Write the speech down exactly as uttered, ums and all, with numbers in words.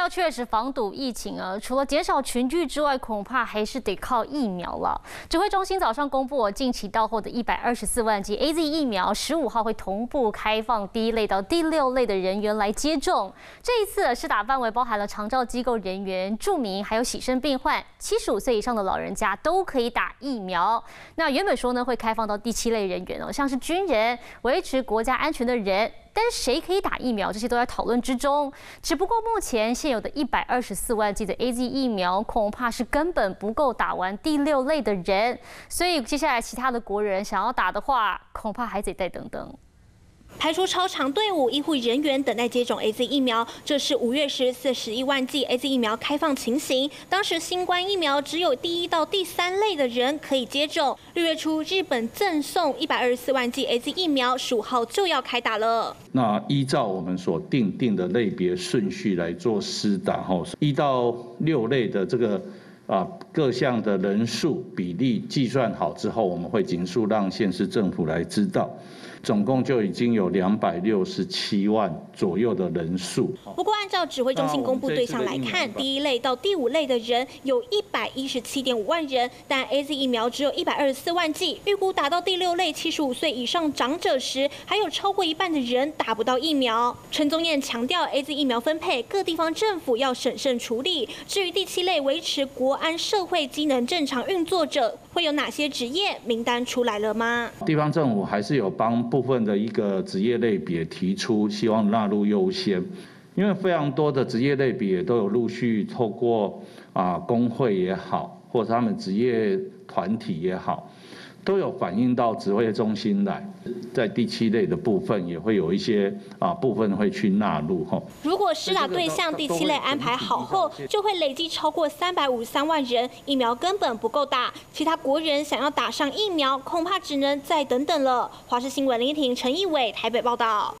要确实防堵疫情啊，除了减少群聚之外，恐怕还是得靠疫苗了。指挥中心早上公布，近期到货的一百二十四万剂 A Z 疫苗，十五号会同步开放第一类到第六类的人员来接种。这一次施打范围包含了长照机构人员、住民，还有洗肾病患、七十五岁以上的老人家都可以打疫苗。那原本说呢会开放到第七类人员哦，像是军人、维持国家安全的人。 但是谁可以打疫苗，这些都在讨论之中。只不过目前现有的一百二十四万剂的 A Z 疫苗，恐怕是根本不够打完第六类的人。所以接下来其他的国人想要打的话，恐怕还得再等等。 排出超长队伍，医护人员等待接种 A Z 疫苗。这是五月时四十一万剂 A Z 疫苗开放情形。当时新冠疫苗只有第一到第三类的人可以接种。六月初，日本赠送一百二十四万剂 A Z 疫苗，十五号就要开打了。 那依照我们所定定的类别顺序来做施打，吼，一到六类的这个。 啊，各项的人数比例计算好之后，我们会尽速让县市政府来知道，总共就已经有两百六十七万左右的人数。 不过，按照指挥中心公布对象来看，第一类到第五类的人有一百一十七点五万人，但 A Z 疫苗只有一百二十四万剂，预估打到第六类七十五岁以上长者时，还有超过一半的人打不到疫苗。陈宗彦强调 ，A Z 疫苗分配各地方政府要审慎处理。至于第七类维持国 国安社会机能正常运作者会有哪些职业？名单出来了吗？ 地方政府还是有帮部分的一个职业类别提出，希望纳入优先，因为非常多的职业类别都有陆续透过啊工会也好，或者他们职业团体也好，都有反映到指挥中心来。 在第七类的部分也会有一些啊部分会去纳入哈。 如果施打对象第七类安排好后，就会累积超过三百五十三万人，疫苗根本不够打。其他国人想要打上疫苗，恐怕只能再等等了。华视新闻林依婷、陈义伟台北报道。